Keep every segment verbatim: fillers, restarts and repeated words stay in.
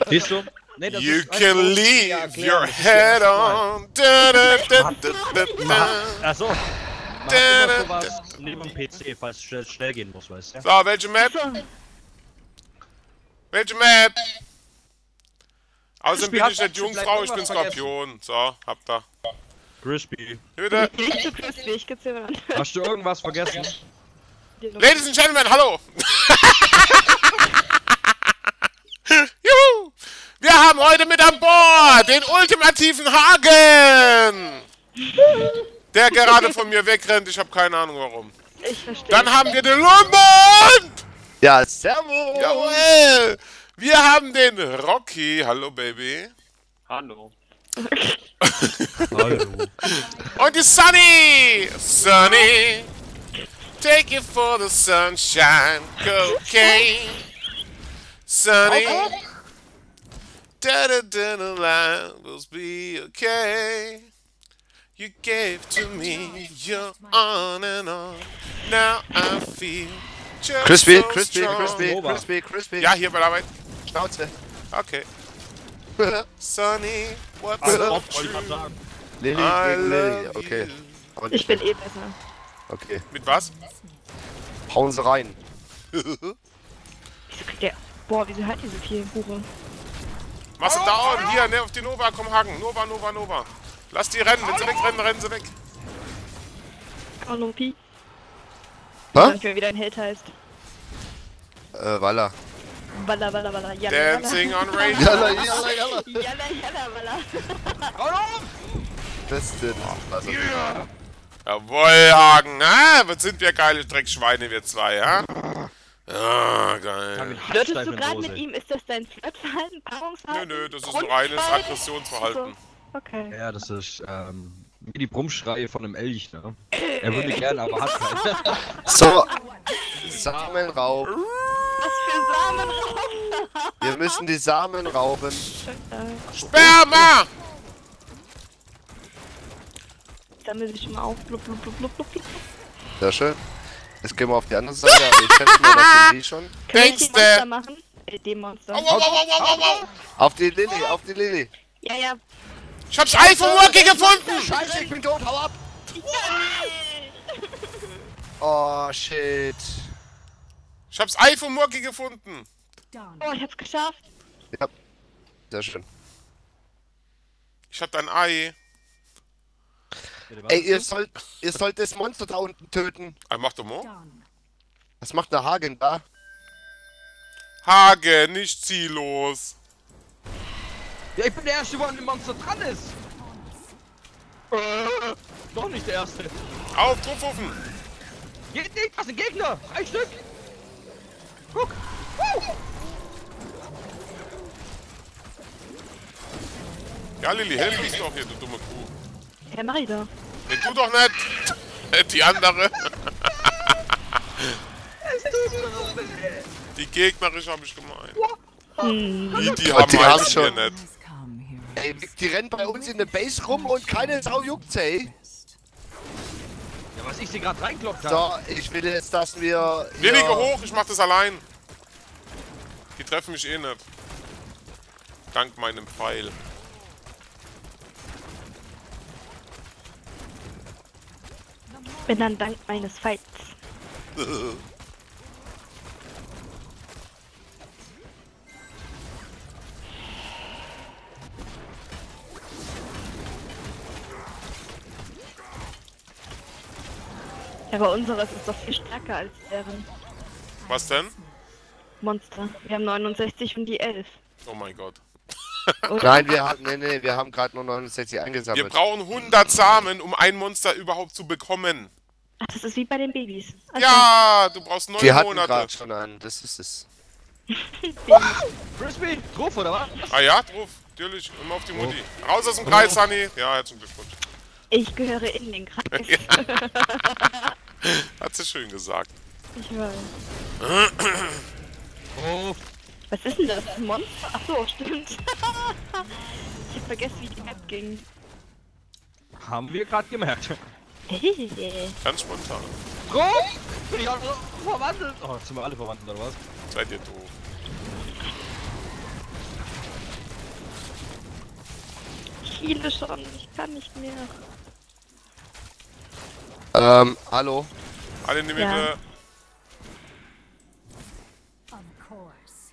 Siehst du? Nee, das You ist can leave your head on. Da, da, da, da, da, da. Achso. Mach immer sowas neben dem P C, falls es schnell, schnell gehen muss, weißt du? So, welche Map? Welche Map? Außerdem bin ich nicht Jungfrau, ich bin Skorpion. So, habt ihr. Crispy. Bitte. Nicht so crispy, ich gib's dir mal an. Hast du irgendwas vergessen? Ladies and Gentlemen, hallo! Juhu! Wir haben heute mit an Bord den ultimativen Hagen! Der gerade von mir wegrennt, ich habe keine Ahnung warum. Ich verstehe. Dann haben wir den Lumbund! Ja, servus! Jawohl! Wir haben den Rocky, hallo Baby. Hallo. Hallo. Und die Sunny! Sunny! Take it for the sunshine, cocaine. Sunny, da da da da da, will be okay. You gave to me your on and on. Now I feel just Crispy, so crispy, strong. crispy, crispy, crispy. Ja, hier bei der Arbeit. Schnauze. Okay. Sunny, what's Also, up? wollte ich grad sagen. Lilly I gegen Lilly, love okay. you. Aber Ich nicht bin schlecht. eh besser. Okay. Mit was? Hauen sie rein. Wieso kriegt der... Boah, wieso hat die so viel Hure? Machst du down? Hier, ne, auf die Nova, komm Hagen. Nova, Nova, Nova. Lass die rennen, wenn sie wegrennen, rennen sie weg. Hallo, Pi. Hä? Ich weiß nicht mehr, wie dein Held heißt. Äh, Walla. Walla, walla, walla, jalla, Dancing on radio. Jalla, jalla, jalla. Jalla, jalla, walla. Beste. Also, Jawohl, Hagen, ha? Was sind wir geile Dreckschweine, wir zwei, ha? Ah, geil. Flirtest du gerade mit ihm? Ist das dein Flirtverhalten, Nö, Paarungsverhalten? nö, das ist ein reines Grundverhalten? Aggressionsverhalten. Okay. Ja, das ist ähm, wie die Brummschreie von einem Elch, ne? Er würde gern, aber hat keinen. so. Samenraub. Was für Samenraub? Wir müssen die Samen rauben. Sperma! Sammel sich mal auf. Blub, blub, blub, blub, blub. Sehr schön. Jetzt gehen wir auf die andere Seite, aber ich schätze mal, das sind die schon. Können wir Denkste. den Monster machen? Äh, den Monster. Au, au, au, au, au, au. Auf die Lilly, auf die Lilly. Ja, ja. Ich hab's iPhone Worky gefunden! Scheiße, ich bin tot, hau ab! Oh, shit. Ich hab's iPhone Worky gefunden! Oh, ich hab's geschafft. Ja. Sehr schön. Ich hab dein Ei. Ey, ihr sollt, ihr sollt das Monster da unten töten. Ah, mach doch mal. Was macht der Hagen da? Hagen, nicht ziellos. Ja, ich bin der Erste, wo an dem Monster dran ist. Äh, doch nicht der Erste. Auf, Trumpfuffen! Geht nicht, das sind Gegner. Drei Stück. Guck. Uh. Ja, Lilly, helf mich doch hier, du dumme Kuh. Ja, mach ich doch. Nee, tu doch nicht! Die andere. Die gegnerische habe ich gemeint. Hm. Die, die Oh, haben die meins haben's hier schon. nicht. Ey, die rennen bei uns in der Base rum und keine Sau juckt's, ey. Ja, was ich sie gerade reinkloppt habe. So, ich will jetzt, dass wir... Lilly, hier- geh hoch, ich mach das allein. Die treffen mich eh nicht. Dank meinem Pfeil. Bin dann dank meines Fights. Ja, aber unseres ist doch viel stärker als deren Was denn? Monster. Wir haben neunundsechzig und die elf. Oh mein Gott. Nein, wir haben, nee, nee, wir haben gerade nur neunundsechzig Wir eingesammelt. brauchen hundert Samen, um ein Monster überhaupt zu bekommen. Ach, das ist wie bei den Babys. Also, Ja, du brauchst neun Wir hatten Monate. gerade schon einen, das ist es. Crispy, drauf oder was? Ah ja, drauf. Natürlich, immer auf die Mutti. Raus aus dem Kreis, Sunny. Ja, herzlichen Glückwunsch. Ich gehöre in den Kreis. Hat sie schön gesagt. Ich weiß. Drauf. Was ist denn das? Ein Monster? Ach so, stimmt. Ich hab vergessen, wie die Map ging. Haben wir gerade gemerkt. Ganz spontan. Drauf! Bin ich auch noch verwandelt? Oh, jetzt sind wir alle verwandelt oder was? Seid ihr doof. Ich heale schon, ich kann nicht mehr. Ähm, hallo? Alle in die Mitte. Ja. Of course.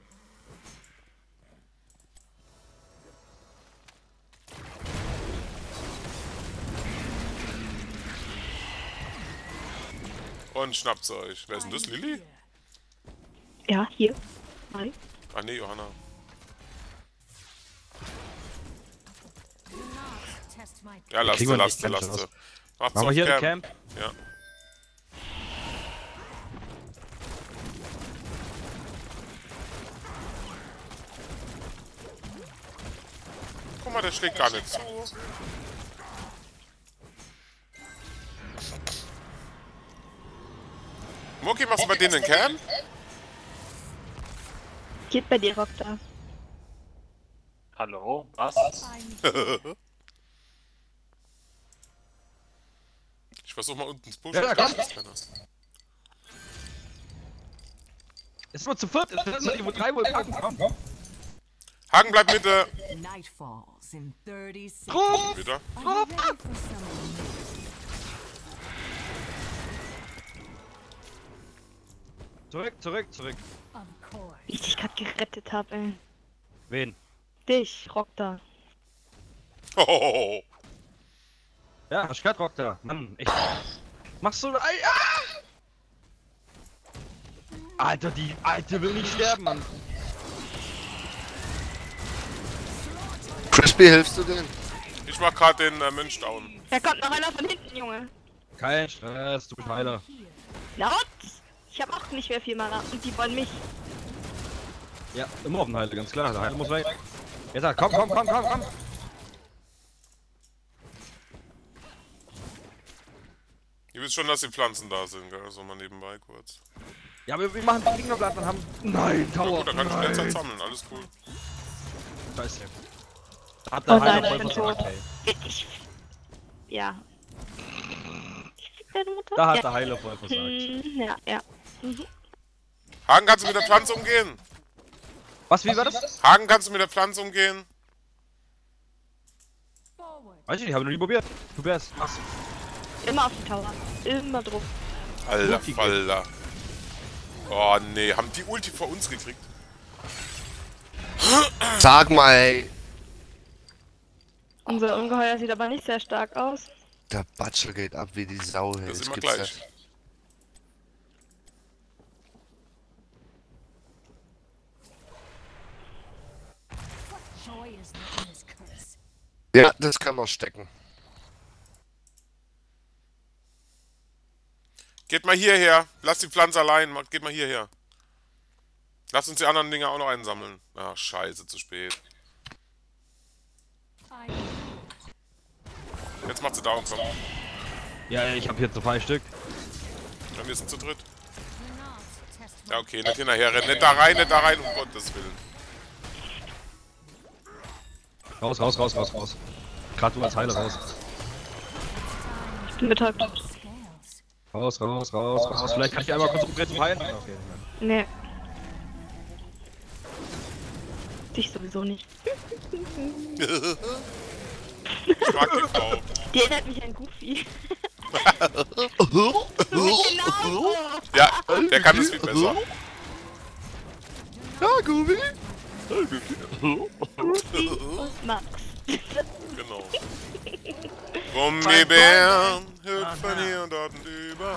Und schnappt sie euch. Wer ist denn das, Lilly? Ja, hier. Nein. Ah nee, Johanna. Do not test my Ja, lasst Kriegen sie, wir lasst nicht sie, ganz lasst sie. raus. Macht's Machen wir auf hier ein Camp. Camp? Ja. Guck mal, der schlägt gar nicht zu. Mucki, machst du bei denen ein Camp? Geht bei dir, Rockta. Hallo, was? Ich versuch mal unten ins Busch. Ja, ja, komm. Ist Ist nur zu viert, ist nur irgendwo drei, wo wir packen. Komm. Hagen bleibt Mitte. night falls in thirty seconds. Trupp! Wieder. Are you ready for someone new? Zurück, zurück, zurück. Of course. Wie ich dich gerade gerettet habe, ey. Wen? Dich, Rockta. Oh. Ja, Stadt Rock da. Mann, echt. Machst du. Ei, ah! Alter, die Alte will nicht sterben, Mann. Crispy, hilfst du denn? Ich mach grad den äh, Mönch down. Da kommt noch einer von hinten, Junge. Kein Stress, du bist Heiler. Laut! Ich habe auch nicht mehr viel Mana und die wollen mich. Ja, immer auf den Heiler, ganz klar. Der Heiler muss weg. Jetzt, komm, komm, komm, komm, komm. Ihr wisst schon, dass die Pflanzen da sind, gell? So mal nebenbei kurz. Ja, wir, wir machen die Fingerblatt und haben. Nein, Na Tower. gut, dann kann ich nein. Plätze sammeln, alles cool. Scheiße. Da hat der Oh Heiler nein, voll ich bin versagt, tot. ey. Ich. Ja. Deine Mutter? Da hat ja. der Heiler voll versagt. Hm, ja, ja. Mhm. Hagen, kannst du mit der Pflanze umgehen? Was, wie war das? Hagen, kannst du mit der Pflanze umgehen? Forward. Weiß ich nicht, habe ich noch nie probiert. Probier's. Mach's. Immer auf den Tower. Immer drauf. Alter Ulti Falter. Oh nee, haben die Ulti vor uns gekriegt? Sag mal, ey. Unser Ungeheuer sieht aber nicht sehr stark aus. Der Batschel geht ab wie die Sau. Hey. Das ist immer gibt's gleich. nicht. Joy is not in his curse. Ja, das kann noch stecken. Geht mal hierher. Lass die Pflanze allein. ma- Geht mal hierher. Lass uns die anderen Dinger auch noch einsammeln. Ach, scheiße, zu spät. I Jetzt macht sie down, komm. Ja, ich habe hier zwei Stück. Ja, wir sind zu dritt. do not test my Ja, okay, nicht hinterher rennen. Nicht da rein, nicht da rein, um Gottes Willen. Raus, raus, raus, raus, raus. Gerade du als Heiler raus. Ich bin betäubt. scales. Raus, raus, raus, raus. Vielleicht kann ich einmal kurz umdrehen zum Heilen. Okay. Nee. Dich sowieso nicht. Ich mag die Frau. Die erinnert mich an Goofy. Genau. Ja, der kann es viel besser. Ja, Gubi. Goofy und Max. Genau. Gummibären hüpfen hier und dort und überall.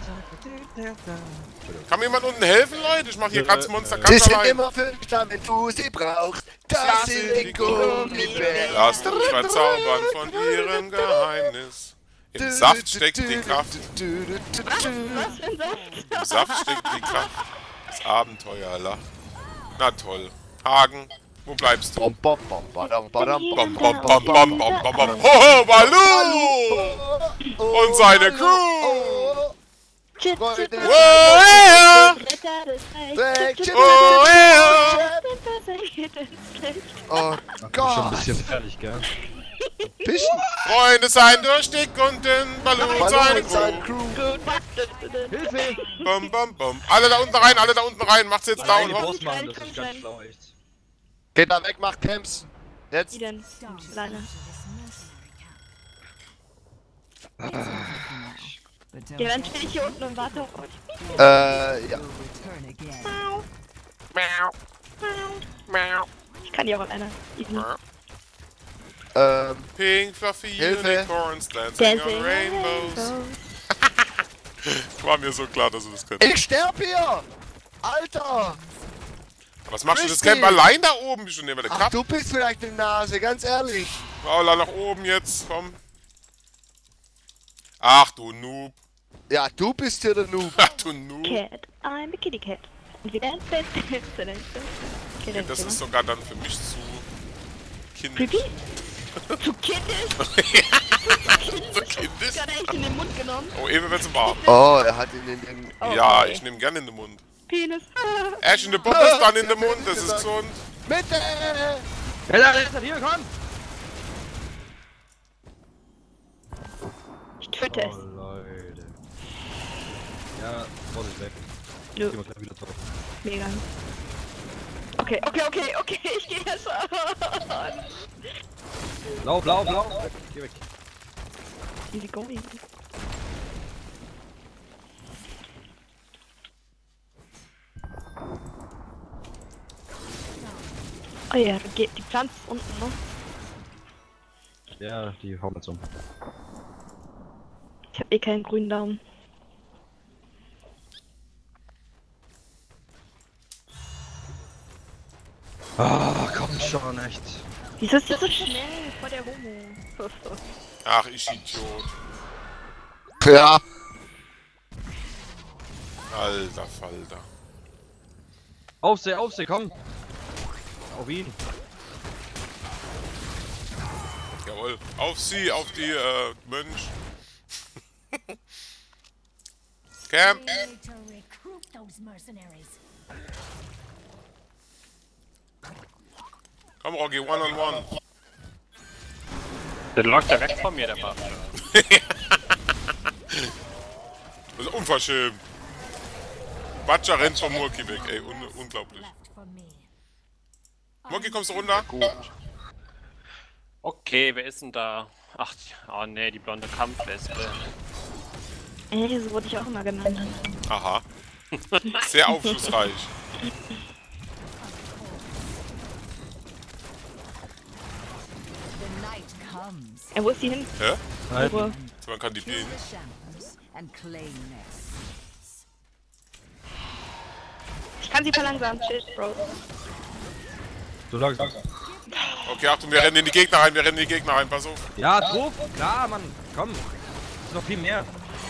Kann mir jemand unten helfen, Leute? Ich mach hier ganz Monster Sie ganz sind allein. immer für dich da, wenn du sie brauchst. Das sind die Gummibären. Lasst euch verzaubern von ihrem Geheimnis. Im Saft steckt die Kraft. Was für ein Saft? Im Saft steckt die Kraft. Das Abenteuer lacht. Na toll. Hagen, wo bleibst du? Bom, bom, bom, badam, badam, Bom, bom, bom, bom, bom, bom, bom, bom. Hoho, Baloo! Und seine Crew! Chip, Freunde. chip, Oh, yeah! Retter des Weg, Reichs. chip, Oh, yeah! Oh Schon ein Gott. bisschen fertig, gell? Bisschen. Freunde sein durch dick und dünn. Baloo und seine Hallo, seine Crew. Crew. Hilfe! Bom, bom, bom. Alle da unten rein, alle da unten rein. Macht's jetzt Nein, down. die hopp. Brust machen, das ist ganz schlau, echt. Geht da weg, macht Camps. Jetzt. Wie denn? Alleine. Ja, dann stehe ich hier unten und warte auf euch. Äh, ja. Miau, Miau, miau. miau. Ich kann die auch alleine. Easy. Ähm, Pink fluffy Hilfe. unicorns dancing Dancing on rainbows. Rainbows. War mir so klar, dass du das könntest. ich sterb hier! Alter! Was machst du das Christi. Camp allein da oben? Bist du neben der Ach, Klappe? du bist vielleicht eine Nase, ganz ehrlich. Paula, nach oben jetzt, komm. Ach du Noob. Ja, du bist hier der Noob. Ach du Noob. Cat, I'm a kitty cat. Und wir dance, dance, dance, dance, dance. Okay, Das dance, ist sogar dann für mich zu kindisch. Creepy? Zu kindisch? So kindisch? Gerade echt in den Mund genommen. Oh, eben wird's warm. Oh, er hat ihn in den... Oh, Ja, okay. ich nehme gerne in den Mund. Penis. Erst in den Pommes, dann in den Mund, das ist gesund. Mitte! Ja, da ist er, hier, komm! Ich töte Oh, es. Leute. Ja, Vorsicht weg. Nö. Gehen wir gleich wieder zurück. Mega. Okay, okay, okay, okay, ich gehe jetzt schon. Blau, blau, blau. Geh weg. Easy going. Oh ja, da geht die Pflanze ist unten, ne? Ja, die hauen jetzt um. Ich hab eh keinen grünen Daumen. Ah, komm schon, echt. Wieso ist das so schnell vor der Homo? Ach, ich Idiot. Ja. Alter Falter. Aufseh, aufseh, komm! Auf ihn. Jawohl. Auf sie, auf die, äh, Mönch. Camp. We need to recruit those mercenaries. Komm, Rocky, one on one. Der läuft ja weg von mir, der Mann. Das ist unverschämt. Batscha rennt vom Murki weg, ey, un unglaublich. Left for me. Murki, kommst du runter? Gut. Okay, wer ist denn da? Ach, oh ne, die blonde Kampfwespe. Ey, so wurde ich auch immer genannt. Aha. Sehr aufschlussreich. The night comes. Ey, wo ist die hin? Hä? Ruhe. Man kann die Kill bieten. the shampers and claim nests. Ich kann sie verlangsamen. Shit, Bro. So langsam. Okay, Achtung, wir rennen in die Gegner rein, wir rennen in die Gegner rein, pass auf. Ja, Druck! Klar, Mann! Komm! Ist noch viel mehr.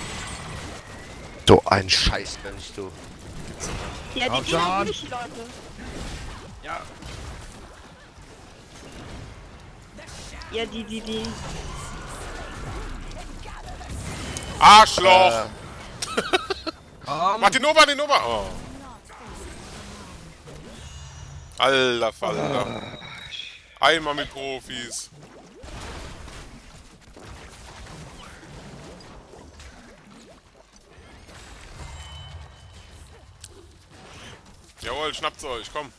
So ein Scheiß, Mensch, du. Ja, die Komm gehen schon. nicht, die Leute. Ja. Ja, die, die, die. Arschloch! Komm! Mach den Ober, den Ober! Oh. Alter Falter. Einmal mit Profis. Jawohl, schnappt's euch, komm.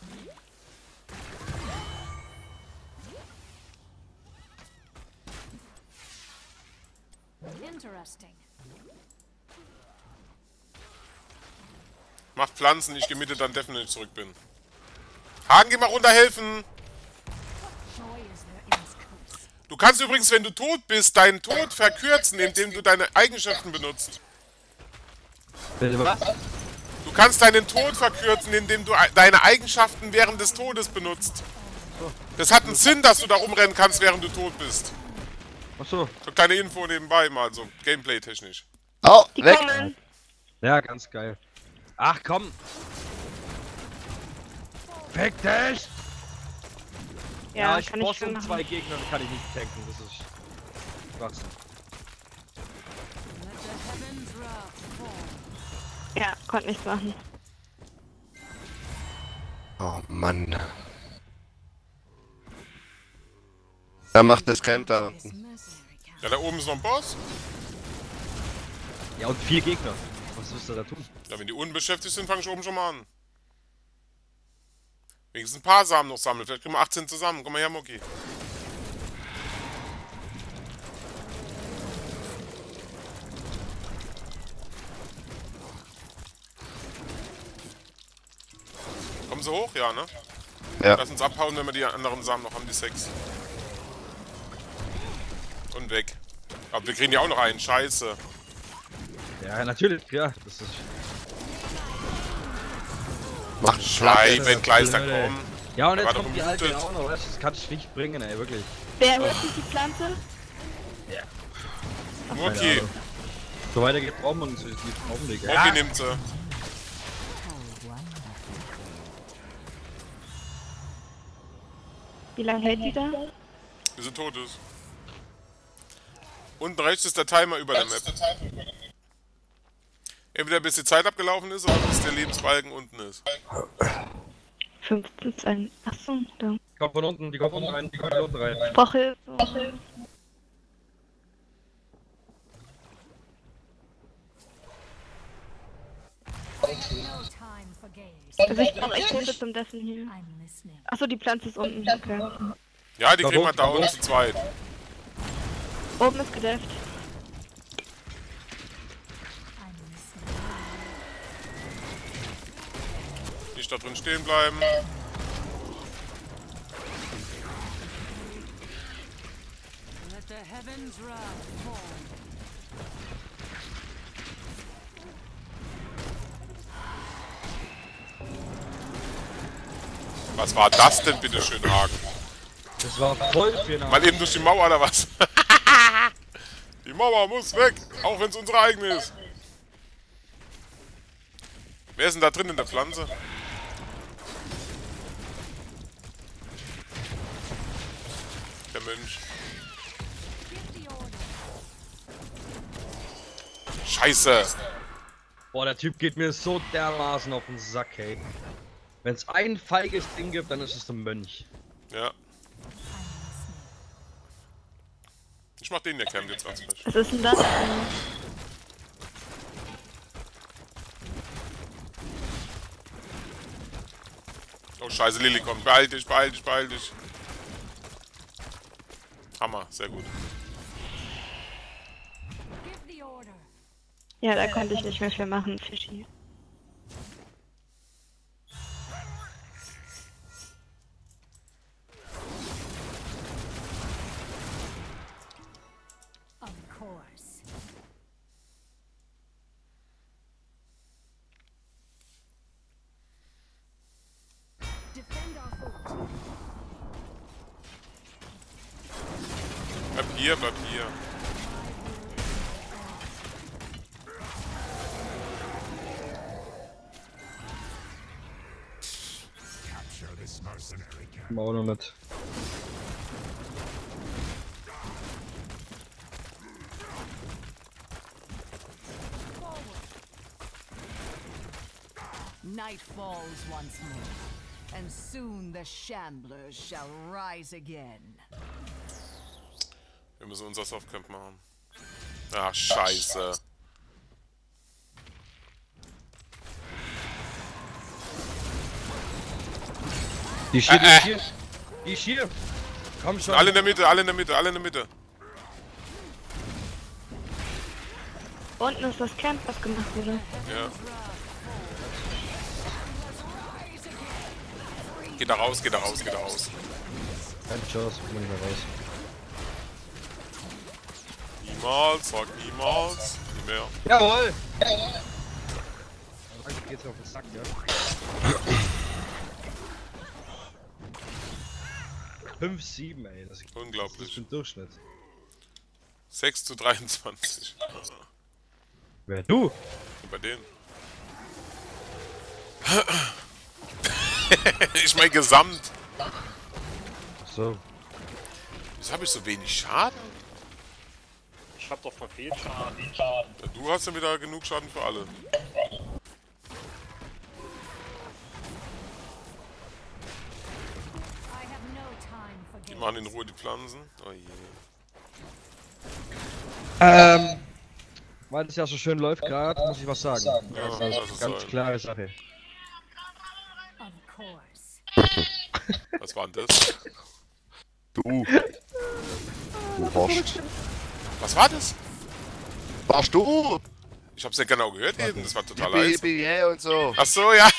Interesting. Macht Pflanzen, ich gehe Mitte, dann definitiv zurück bin. Hagen, geh mal runter helfen! Joy is their endless curse. Du kannst übrigens, wenn du tot bist, deinen Tod verkürzen, indem du deine Eigenschaften benutzt. Bitte was? Du kannst deinen Tod verkürzen, indem du deine Eigenschaften während des Todes benutzt. Das hat einen Sinn, dass du da rumrennen kannst, während du tot bist. Achso. So kleine Info nebenbei mal, so Gameplay-technisch. Oh, Die weg. kommen. Ja, ganz geil. Ach komm! Fick dich! Ja, ich kann brauch ich so schon machen. zwei Gegner, dann kann ich nicht tanken. Das ist Schwachsinn. Let the heavens wrath fall. Ja, konnte nichts machen. Oh Mann. Da macht das Camp da This unten. mercenary camp. Ja, da oben ist noch ein Boss. Ja, und vier Gegner. Was willst du da tun? Ja, wenn die unbeschäftigt sind, fange ich oben schon mal an. Wenigstens ein paar Samen noch sammeln. Vielleicht kriegen wir achtzehn zusammen. Komm mal her, Mucki. Kommen sie hoch? Ja, ne? Ja. Lass uns abhauen, wenn wir die anderen Samen noch haben, die sechs. Und weg. Aber wir kriegen ja auch noch einen. Scheiße. Ja, natürlich, ja. Das ist. Macht Scheibenkleister, komm. Ja, und jetzt Gerade kommt die alte geblutet. auch noch, weißt du, das kann ich nicht bringen, ey, wirklich. Wer hört sich die Pflanze? Mucki. So weiter geht Raum und die Raum liegt. Mucki Ja. nimmt sie. Wie lange hält die da? Bis sie tot ist. Unten rechts ist der Timer über der Map. Entweder bis die Zeit abgelaufen ist oder bis der Lebensbalken unten ist. fünfzehn, ein. Achso, da. Die kommt von unten, die kommt unten rein, die kommt von unten rein. Ich brauche Hilfe. No time for games. Also ich brauche echt Hilfe zum Dessen hier. I'm listening. Achso, die Pflanze ist unten. Okay. Ja, die kriegen wir Warum? da unten zu zweit. Oben ist gedefft. I'm listening. Nicht da drin stehen bleiben. Let the heavens wrath fall. Was war das denn, bitte schön, Hagen? Das war voll für eine. Mal eben durch die Mauer oder was? Die Mauer muss weg, auch wenn es unsere eigene ist. Wer ist denn da drin in der Pflanze? Der Mönch. Scheiße. Boah, der Typ geht mir so dermaßen auf den Sack, hey. Wenn es ein feiges Ding gibt, dann ist es der Mönch. Ja. Ich mach den, der Camp jetzt ganz frisch. Was ist denn das? Oh scheiße, Lilly kommt. Beeil dich, beeil dich, beeil dich. Hammer, sehr gut. Give the order. Ja, da konnte ich nicht mehr viel machen, Fischi. Of course. Defend our fort. Bleib hier, bleib hier. Komm auch noch mit. Night falls once more, and soon the Shamblers shall rise again. Wir müssen unser Softcamp machen. Ach, scheiße. Die ist hier, die Äh, ist hier. Die ist hier. Komm schon. Alle in der Mitte, alle in der Mitte, alle in der Mitte. Unten ist das Camp, was gemacht wurde. Ja. Geht da raus, geht da raus, geht da raus. Keine Chance, komm nicht mehr raus. Niemals, sag niemals. Nie mehr. Jawohl! Langsam geht's auf den Sack, ja. fünf sieben, ey. Das ist Unglaublich. ein Durchschnitt. sechs zu dreiundzwanzig. Wer, du? Bei denen. Ich mein Gesamt. So. Wieso habe ich so wenig Schaden? Ich hab doch verfehlt Schaden. Ja, du hast ja wieder genug Schaden für alle. I have no time for Die games. machen in Ruhe die Pflanzen. Oh je. Ähm. Weil es ja so schön läuft gerade, muss ich was sagen. Ja, Das das ist ist ganz so. klare Sache. Of course. Was war denn das? Du. Du Horst. Was war das? Warst du? Ich hab's ja genau gehört eben, das war total Yippie, leise. yippie, yeah und so. Ach so, ja.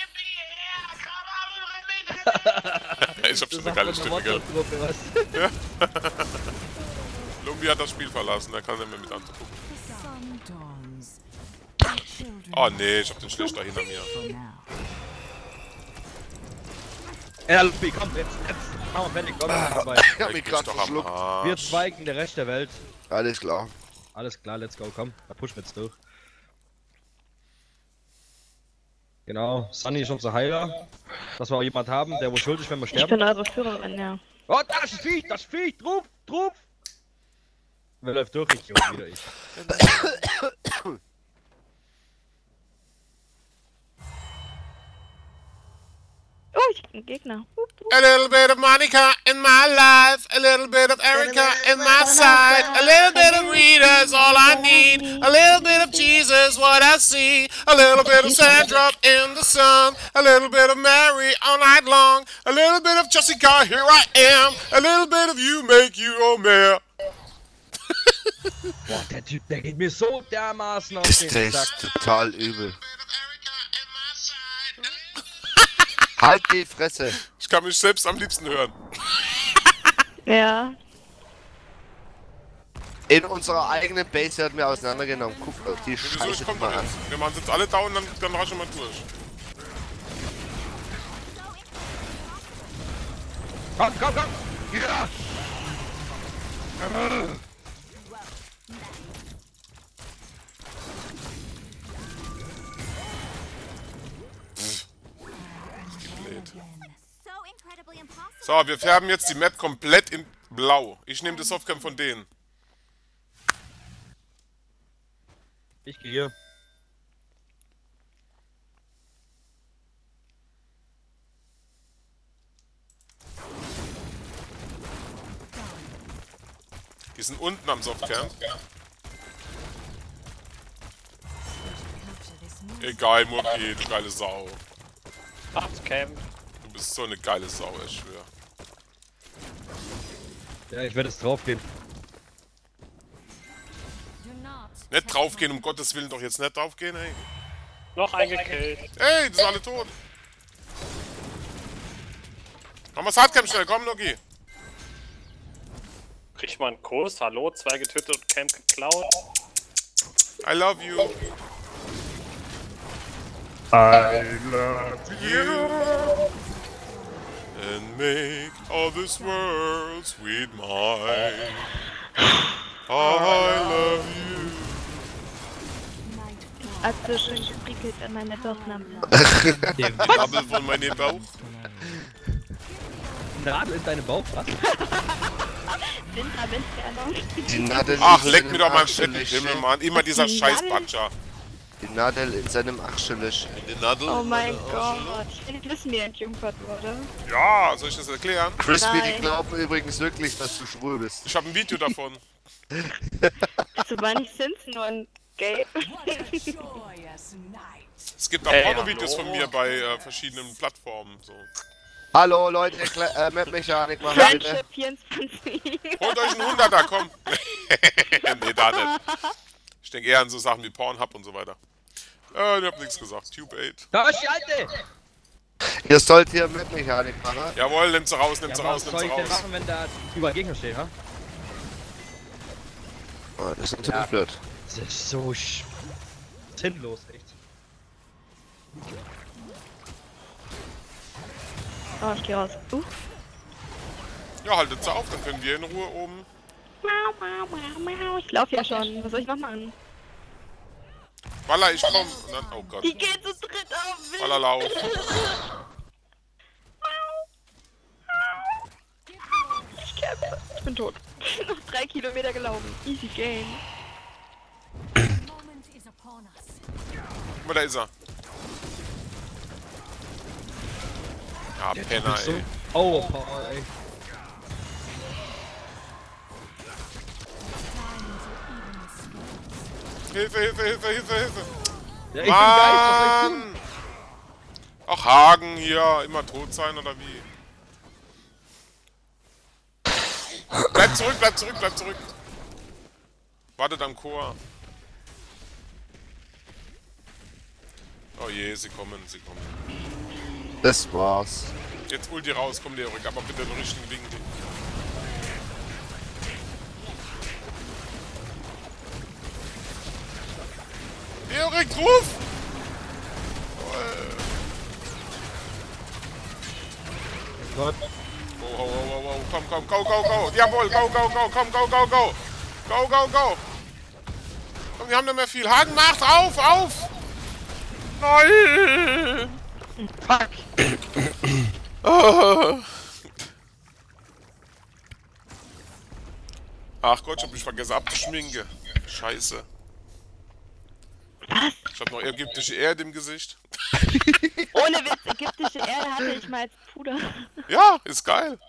Ich hab schon eine sagt geile man Stimme, eine gell? WhatsApp-Gruppe, was? Lumbi hat das Spiel verlassen, er kann nicht mehr mit angucken. The sun dawns. The children Oh nee, ich hab den Schlechter hinter mir. for now. Ja, Lupi, komm, jetzt, jetzt machen wir fertig, komm, jetzt vorbei. Ich hab mich Leck mich grad doch am verschluckt. Wir Arsch. zweigen der Rest der Welt. Alles klar. Alles klar, let's go, komm, da pushen wir jetzt durch. Genau, Sunny ist unser Heiler. Dass wir auch jemand haben, der wo schuld ist, wenn wir Ich sterben. bin eure Führerin, ja. Oh, das ist Viech, das ist Viech, Trupp, Trupp! Wer läuft durch? Ich, Junge, wieder ich. Oh, ich hab einen Gegner. Hup, hup. A little bit of Monica in my life, a little bit of Erica in my side, a little bit of Rita's all I need, a little bit of Jesus what I see, a little bit of Sandra in the sun, a little bit of Mary all night long, a little bit of Jessica, here I am, a little bit of you make you oh mehr. Boah, der Typ, der geht mir so dermaßen auf Das, den das Sack. ist total übel. Halt die Fresse. Ich kann mich selbst am liebsten hören. Ja. In unserer eigenen Base werden wir auseinandergenommen. Guck euch die Wieso, Scheiße ich komm mal doch an. jetzt. Wir machen jetzt alle down, dann, dann raschen wir durch. Komm, komm, komm! Ja! So incredibly impossible. So, wir färben jetzt die Map komplett in blau. Ich nehme das Softcam von denen. Ich gehe hier. Die sind unten am Softcam. Egal, Murki, du geile Sau. Acht Camp. Du bist so eine geile Sau, ich schwör. Ja, ich werde jetzt draufgehen. Do not. Nicht draufgehen, um Gottes Willen doch jetzt nicht draufgehen, ey. Noch eingekillt. Ey, die sind alle tot. Mach mal das Hardcam schnell, komm, Nogi. Krieg ich mal einen Kurs. Hallo, zwei getötet und Camp geklaut. I love you. I love You. And make all this world sweet mine. I love you. Also schön geprickelt an meine Bauchnabel. Die Nabel von meinem Bauch. Nadel in deinem Bauch, was? Winterwindfernung. Die Nadel Ach, in leck seinem mir doch mal einen Arschelösch. fetten Himmel, Mann. Immer dieser Die scheiß Nadel- Butcher. Die Nadel in seinem Arschelösch. Die Nadel? Oh mein Gott. Ich will nicht wissen, wie er entjungfert wurde. Ja, soll ich das erklären? Crispy, die Nein. glauben übrigens wirklich, dass du schwul bist. Ich habe ein Video davon. Also war nicht Simpson nur ein Gay. What a joyous night. Es gibt auch Ey, Porno-Videos hallo. von mir bei äh, verschiedenen Plattformen. So. Hallo Leute, Kle äh, Map-Mechanik machen bitte. Friendship vierundzwanzig. Holt euch einen Hunderter, komm! Nee, da nicht. Ich denke eher an so Sachen wie Pornhub und so weiter. Äh, ich hab nichts gesagt. Tube acht. Da ist die Alte! Ihr sollt hier Map-Mechanik machen. Jawohl, nimmt sie raus, nimmt Ja, sie was raus, nimmt soll sie ich denn raus. machen, wenn da überall Gegner stehen, ha? Oh, das ist natürlich blöd. Das ist so sch... sinnlos, echt. Oh, ich geh raus. Uh. Ja, haltet sie auf, dann können wir in Ruhe oben. Mau, mau, mau, mau. Ich lauf ja schon. Was soll ich noch machen? Walla, ich komm. Und dann, oh Gott. Die gehen zu dritt auf mich. Walla, lauf. Ich kämpfe. Ich bin tot. Noch drei Kilometer gelaufen. Easy game. The moment is upon us. Guck mal, da ist er. Ja, Penner, So... ey. Oh, Paul, ey. Hilfe, Hilfe, Hilfe, Hilfe, Hilfe. Ja, ich bin geil, was soll ich tun? Mann! Ach, Hagen hier, immer tot sein oder wie? bleib zurück, bleib zurück, bleib zurück. Wartet am Chor. Oh je, sie kommen, sie kommen. Das war's. Jetzt Ulti raus, komm Lerik, aber bitte den richtigen Winkel. Lerik, ruf! Gott. Oh, oh, oh, oh, oh, komm, komm, go, go, go! Jawohl, go, go, go, komm, go, go, go! Go, go, go! Komm, wir haben nicht mehr viel. Hagen macht, auf, auf! Nein! Fuck! Oh. Ach Gott, ich hab mich vergessen abzuschminken. Scheiße. Was? Ich hab noch ägyptische Erde im Gesicht. Ohne Witz, ägyptische Erde hatte ich mal als Puder. Ja, ist geil.